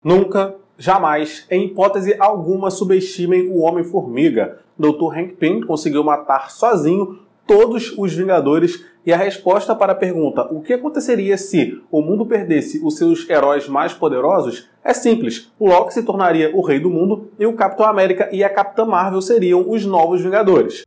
Nunca, jamais, em hipótese alguma, subestimem o Homem-Formiga. Dr. Hank Pym conseguiu matar sozinho todos os Vingadores e a resposta para a pergunta o que aconteceria se o mundo perdesse os seus heróis mais poderosos é simples. O Loki se tornaria o rei do mundo e o Capitão América e a Capitã Marvel seriam os novos Vingadores.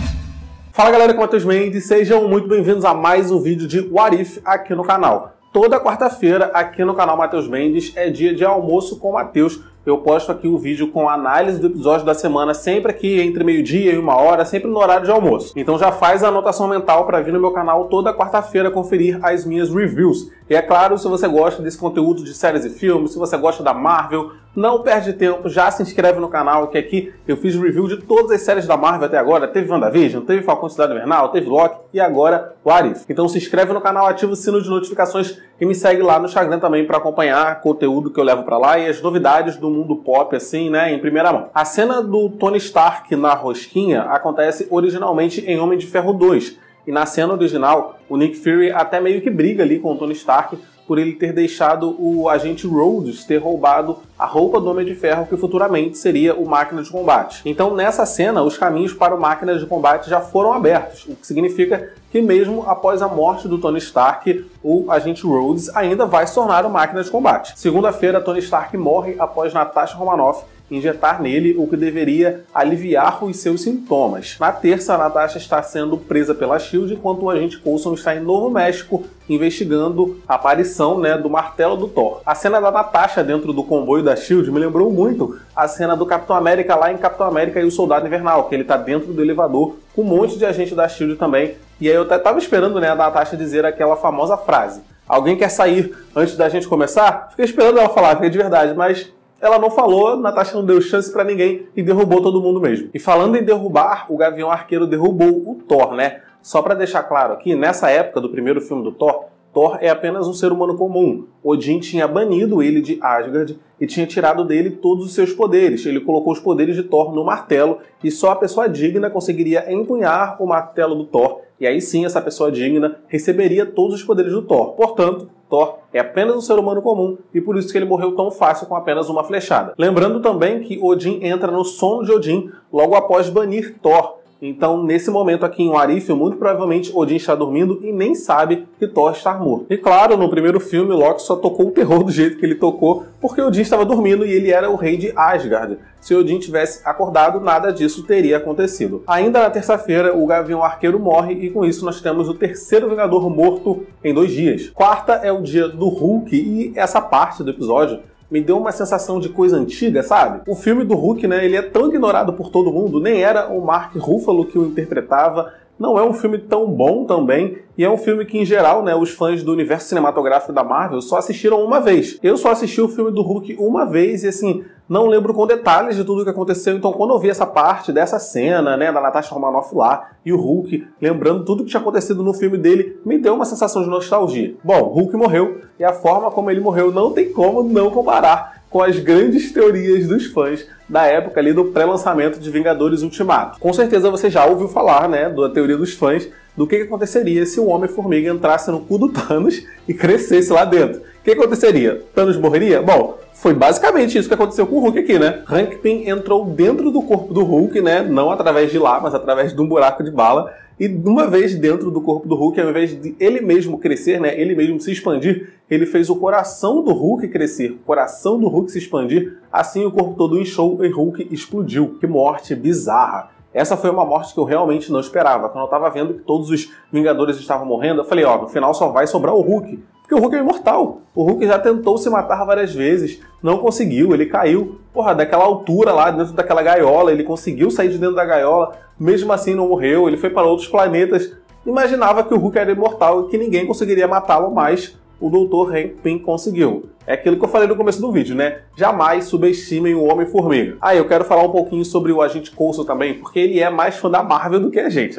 Fala galera, aqui é o Matheus Mendes, sejam muito bem-vindos a mais um vídeo de What If aqui no canal. Toda quarta-feira aqui no canal Matheus Mendes é dia de almoço com o Matheus. Eu posto aqui o vídeo com a análise do episódio da semana, sempre aqui entre meio-dia e 1h, sempre no horário de almoço. Então já faz a anotação mental para vir no meu canal toda quarta-feira conferir as minhas reviews. E é claro, se você gosta desse conteúdo de séries e filmes, se você gosta da Marvel, não perde tempo, já se inscreve no canal, que aqui eu fiz review de todas as séries da Marvel até agora. Teve WandaVision, teve Falcão e Cidade Invernal, teve Loki e agora What If. Então se inscreve no canal, ativa o sino de notificações e me segue lá no Instagram também para acompanhar conteúdo que eu levo para lá e as novidades do mundo pop, assim, né, em primeira mão. A cena do Tony Stark na rosquinha acontece originalmente em Homem de Ferro 2. E na cena original, o Nick Fury até meio que briga ali com o Tony Stark por ele ter deixado o agente Rhodes ter roubado a roupa do Homem de Ferro, que futuramente seria o Máquina de Combate. Então, nessa cena, os caminhos para o Máquina de Combate já foram abertos, o que significa que mesmo após a morte do Tony Stark, o agente Rhodes ainda vai se tornar o Máquina de Combate. Segunda-feira, Tony Stark morre após Natasha Romanoff injetar nele o que deveria aliviar os seus sintomas. Na terça, a Natasha está sendo presa pela SHIELD, enquanto o agente Coulson está em Novo México investigando a aparição, do martelo do Thor. A cena da Natasha dentro do comboio da SHIELD me lembrou muito a cena do Capitão América lá em Capitão América e o Soldado Invernal, que ele está dentro do elevador com um monte de agente da SHIELD também. E aí eu até estava esperando, a Natasha dizer aquela famosa frase: alguém quer sair antes da gente começar? Fiquei esperando ela falar, porque de verdade, mas ela não falou, Natasha não deu chance pra ninguém e derrubou todo mundo mesmo. E falando em derrubar, o Gavião Arqueiro derrubou o Thor, Só pra deixar claro aqui, nessa época do primeiro filme do Thor, Thor é apenas um ser humano comum. Odin tinha banido ele de Asgard e tinha tirado dele todos os seus poderes. Ele colocou os poderes de Thor no martelo e só a pessoa digna conseguiria empunhar o martelo do Thor. E aí sim, essa pessoa digna receberia todos os poderes do Thor. Portanto, Thor é apenas um ser humano comum e por isso que ele morreu tão fácil com apenas uma flechada. Lembrando também que Odin entra no sono de Odin logo após banir Thor. Então, nesse momento aqui em What If, muito provavelmente Odin está dormindo e nem sabe que Thor está morto. E claro, no primeiro filme, Loki só tocou o terror do jeito que ele tocou, porque Odin estava dormindo e ele era o rei de Asgard. Se Odin tivesse acordado, nada disso teria acontecido. Ainda na terça-feira, o Gavião Arqueiro morre e com isso nós temos o terceiro Vingador morto em 2 dias. Quarta é o dia do Hulk e essa parte do episódio me deu uma sensação de coisa antiga, sabe? O filme do Hulk, ele é tão ignorado por todo mundo, nem era o Mark Ruffalo que o interpretava, não é um filme tão bom também, e é um filme que, em geral, os fãs do universo cinematográfico da Marvel só assistiram uma vez. Eu só assisti o filme do Hulk uma vez e, assim, não lembro com detalhes de tudo o que aconteceu, então quando eu vi essa parte dessa cena, da Natasha Romanoff lá, e o Hulk, lembrando tudo que tinha acontecido no filme dele, me deu uma sensação de nostalgia. Bom, o Hulk morreu, e a forma como ele morreu não tem como não comparar com as grandes teorias dos fãs da época ali do pré-lançamento de Vingadores Ultimato. Com certeza você já ouviu falar, da teoria dos fãs, do que aconteceria se o Homem-Formiga entrasse no cu do Thanos e crescesse lá dentro. O que aconteceria? Thanos morreria? Bom, foi basicamente isso que aconteceu com o Hulk aqui, Hank Pym entrou dentro do corpo do Hulk, não através de lá, mas através de um buraco de bala. E uma vez dentro do corpo do Hulk, ao invés de ele mesmo crescer, ele mesmo se expandir, ele fez o coração do Hulk crescer, o coração do Hulk se expandir, assim o corpo todo inchou e Hulk explodiu. Que morte bizarra! Essa foi uma morte que eu realmente não esperava. Quando eu tava vendo que todos os Vingadores estavam morrendo, eu falei, no final só vai sobrar o Hulk. Porque o Hulk é imortal. O Hulk já tentou se matar várias vezes, não conseguiu, ele caiu, daquela altura lá, dentro daquela gaiola, ele conseguiu sair de dentro da gaiola, mesmo assim não morreu, ele foi para outros planetas. Imaginava que o Hulk era imortal e que ninguém conseguiria matá-lo, mas o Dr. Hank Pym conseguiu. É aquilo que eu falei no começo do vídeo, Jamais subestimem o Homem-Formiga. Eu quero falar um pouquinho sobre o agente Coulson também, porque ele é mais fã da Marvel do que a gente,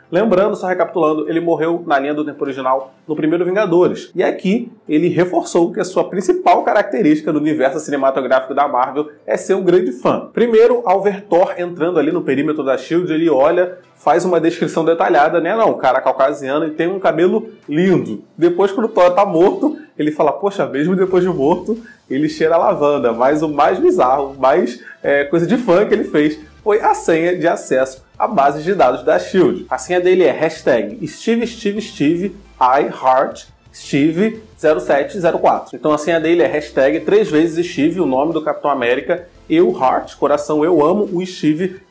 Lembrando, só recapitulando, ele morreu na linha do tempo original no primeiro Vingadores. E aqui ele reforçou que a sua principal característica do universo cinematográfico da Marvel é ser um grande fã. Primeiro, ao ver Thor entrando ali no perímetro da SHIELD, ele olha, faz uma descrição detalhada, né? Não, cara caucasiano e tem um cabelo lindo. Depois, quando o Thor tá morto, ele fala, poxa, mesmo depois de morto, ele cheira a lavanda. Mas o mais bizarro, mais coisa de fã que ele fez foi a senha de acesso à base de dados da SHIELD. A senha dele é #SteveSteveSteve iHeartSteve0704. Então a senha dele é #3 vezes Steve, o nome do Capitão América, eu Heart, coração eu amo, o Steve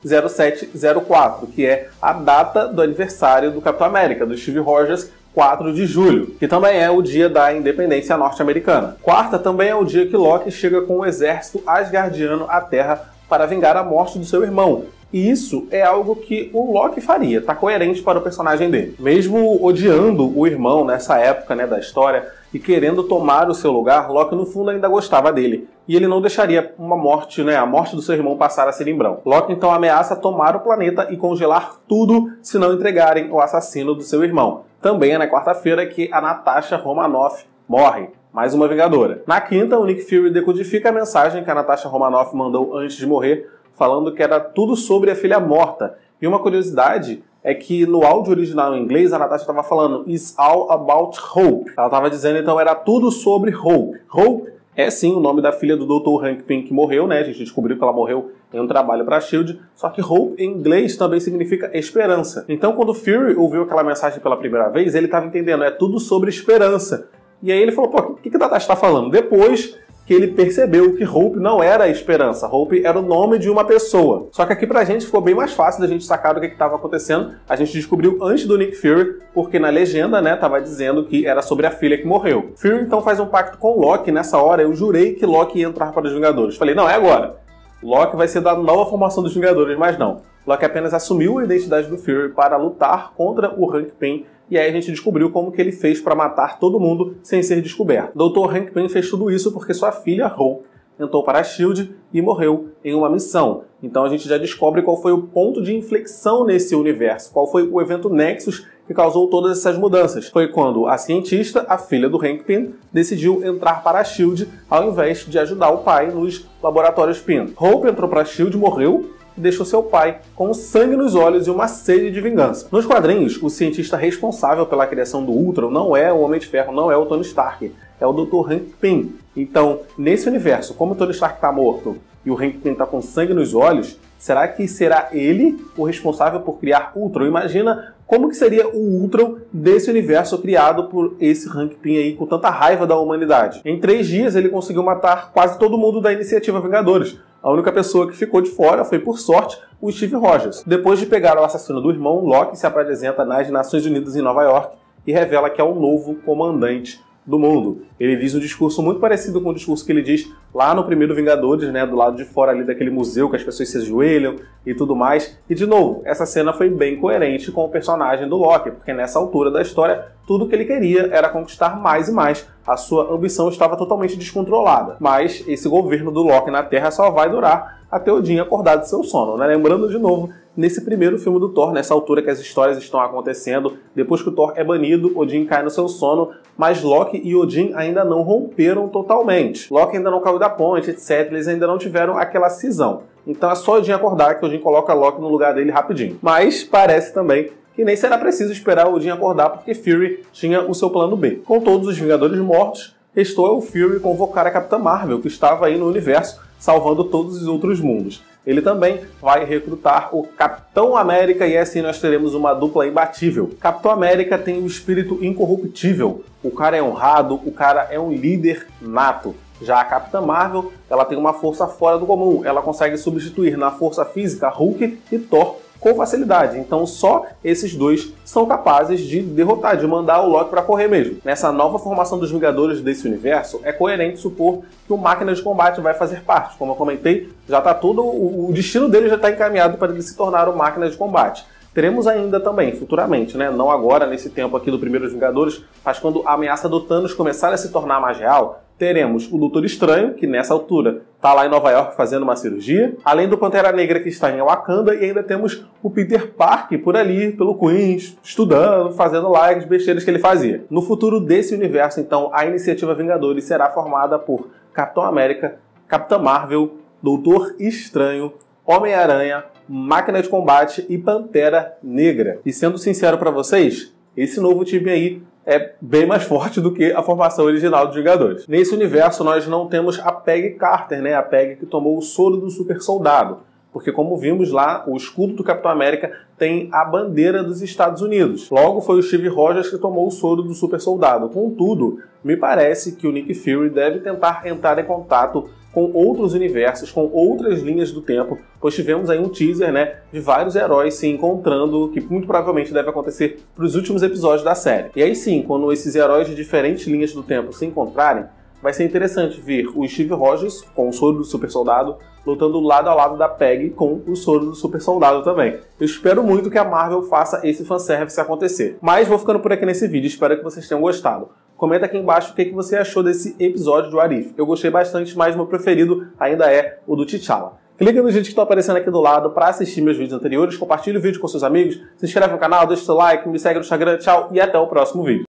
0704, que é a data do aniversário do Capitão América, do Steve Rogers, 4 de julho, que também é o dia da independência norte-americana. Quarta também é o dia que Loki chega com o exército asgardiano à Terra para vingar a morte do seu irmão. E isso é algo que o Loki faria, tá coerente para o personagem dele. Mesmo odiando o irmão nessa época, né, da história e querendo tomar o seu lugar, Loki no fundo ainda gostava dele. E ele não deixaria a morte do seu irmão passar a ser em branco. Loki então ameaça tomar o planeta e congelar tudo se não entregarem o assassino do seu irmão. Também é na quarta-feira que a Natasha Romanoff morre. Mais uma Vingadora. Na quinta, o Nick Fury decodifica a mensagem que a Natasha Romanoff mandou antes de morrer, falando que era tudo sobre a filha morta. E uma curiosidade é que no áudio original em inglês, a Natasha estava falando It's all about Hope. Ela estava dizendo, então, era tudo sobre Hope. Hope é sim o nome da filha do Dr. Hank Pym que morreu, né? A gente descobriu que ela morreu em um trabalho para a SHIELD, só que Hope em inglês também significa esperança. Então, quando o Fury ouviu aquela mensagem pela primeira vez, ele estava entendendo, é tudo sobre esperança. E aí ele falou, pô, o que a Natasha está falando? Depois que ele percebeu que Hope não era a esperança, Hope era o nome de uma pessoa. Só que aqui pra gente ficou bem mais fácil da gente sacar do que estava acontecendo. A gente descobriu antes do Nick Fury, porque na legenda, né, tava dizendo que era sobre a filha que morreu. Fury então faz um pacto com Loki. Nessa hora eu jurei que Loki ia entrar para os Vingadores. Falei, não, é agora. Loki vai ser da nova formação dos Vingadores, mas não. Loki apenas assumiu a identidade do Fury para lutar contra o Hank Pym. E aí a gente descobriu como que ele fez para matar todo mundo sem ser descoberto. Dr. Hank Pym fez tudo isso porque sua filha, Hope, entrou para a SHIELD e morreu em uma missão. Então a gente já descobre qual foi o ponto de inflexão nesse universo, qual foi o evento Nexus que causou todas essas mudanças. Foi quando a cientista, a filha do Hank Pym, decidiu entrar para a SHIELD ao invés de ajudar o pai nos laboratórios Pym. Hope entrou para a SHIELD, morreu, deixou seu pai com sangue nos olhos e uma sede de vingança. Nos quadrinhos, o cientista responsável pela criação do Ultron não é o Homem de Ferro, não é o Tony Stark, é o Dr. Hank Pym. Então, nesse universo, como o Tony Stark está morto e o Hank Pym está com sangue nos olhos, será que será ele o responsável por criar Ultron? Imagina como que seria o Ultron desse universo criado por esse Hank Pym aí com tanta raiva da humanidade. Em 3 dias ele conseguiu matar quase todo mundo da iniciativa Vingadores. A única pessoa que ficou de fora foi, por sorte, o Steve Rogers. Depois de pegar o assassino do irmão, Loki se apresenta nas Nações Unidas em Nova York e revela que é o novo comandante do mundo. Ele diz um discurso muito parecido com o discurso que ele diz lá no primeiro Vingadores, né, do lado de fora ali daquele museu que as pessoas se ajoelham e tudo mais. E de novo, essa cena foi bem coerente com o personagem do Loki, porque nessa altura da história, tudo que ele queria era conquistar mais e mais. A sua ambição estava totalmente descontrolada. Mas esse governo do Loki na Terra só vai durar até Odin acordar de seu sono, né? Lembrando de novo, nesse primeiro filme do Thor, nessa altura que as histórias estão acontecendo, depois que o Thor é banido, Odin cai no seu sono, mas Loki e Odin ainda não romperam totalmente. Loki ainda não caiu da ponte, etc. Eles ainda não tiveram aquela cisão. Então é só Odin acordar que Odin coloca Loki no lugar dele rapidinho. Mas parece também que nem será preciso esperar Odin acordar, porque Fury tinha o seu plano B. Com todos os Vingadores mortos, restou ao Fury convocar a Capitã Marvel, que estava aí no universo, salvando todos os outros mundos. Ele também vai recrutar o Capitão América e assim nós teremos uma dupla imbatível. Capitão América tem um espírito incorruptível. O cara é honrado, o cara é um líder nato. Já a Capitã Marvel, ela tem uma força fora do comum. Ela consegue substituir na força física Hulk e Thor com facilidade. Então só esses dois são capazes de derrotar, de mandar o Loki para correr mesmo. Nessa nova formação dos Vingadores desse universo, é coerente supor que o Máquina de Combate vai fazer parte. Como eu comentei, já está tudo, o destino dele já está encaminhado para ele se tornar o Máquina de Combate. Teremos ainda também, futuramente, né? Não agora, nesse tempo aqui do Primeiros Vingadores, mas quando a ameaça do Thanos começar a se tornar mais real, teremos o Doutor Estranho, que nessa altura está lá em Nova York fazendo uma cirurgia, além do Pantera Negra, que está em Wakanda, e ainda temos o Peter Parker por ali, pelo Queens, estudando, fazendo lá as besteiras que ele fazia. No futuro desse universo, então, a Iniciativa Vingadores será formada por Capitão América, Capitã Marvel, Doutor Estranho, Homem-Aranha, Máquina de Combate e Pantera Negra. E sendo sincero para vocês, esse novo time aí é bem mais forte do que a formação original dos Vingadores. Nesse universo nós não temos a Peggy Carter, né? A Peggy que tomou o soro do super soldado. Porque como vimos lá, o escudo do Capitão América tem a bandeira dos Estados Unidos. Logo foi o Steve Rogers que tomou o soro do super soldado. Contudo, me parece que o Nick Fury deve tentar entrar em contato com outros universos, com outras linhas do tempo, pois tivemos aí um teaser, né, de vários heróis se encontrando, que muito provavelmente deve acontecer para os últimos episódios da série. E aí sim, quando esses heróis de diferentes linhas do tempo se encontrarem, vai ser interessante ver o Steve Rogers com o soro do super soldado lutando lado a lado da Peggy com o soro do super soldado também. Eu espero muito que a Marvel faça esse fanservice acontecer. Mas vou ficando por aqui nesse vídeo, espero que vocês tenham gostado. Comenta aqui embaixo o que você achou desse episódio do Arif. Eu gostei bastante, mas meu preferido ainda é o do T'Challa. Clica nos vídeos que estão aparecendo aqui do lado para assistir meus vídeos anteriores, compartilhe o vídeo com seus amigos, se inscreve no canal, deixa seu like, me segue no Instagram, tchau e até o próximo vídeo.